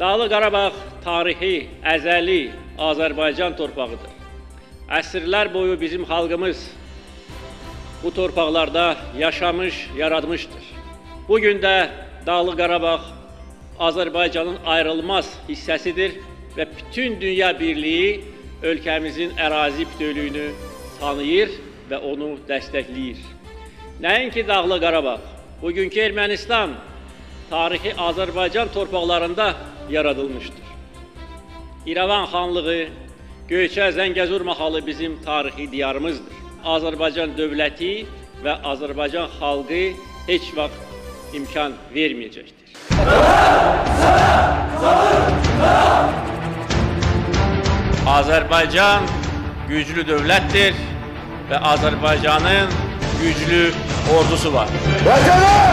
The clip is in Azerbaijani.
Dağlıq Qarabağ tarixi, əzəli Azərbaycan torpağıdır. Əsrlər boyu bizim xalqımız bu torpaqlarda yaşamış, yaratmışdır. Bugün də Dağlıq Qarabağ Azərbaycanın ayrılmaz hissəsidir və bütün dünya birliyi ölkəmizin ərazi bütövlüyünü tanıyır və onu dəstəkləyir. Nəinki Dağlıq Qarabağ, bugünkü Ermənistan tarixi Azərbaycan torpaqlarında yaradılmışdır. İrəvan xanlığı, Göyçə Zəngəzur mahalı bizim tarixi diyarımızdır. Azərbaycan dövləti və Azərbaycan xalqı heç vaxt imkan verməyəcəkdir. Azərbaycan güclü dövlətdir və Azərbaycanın güclü ordusu var.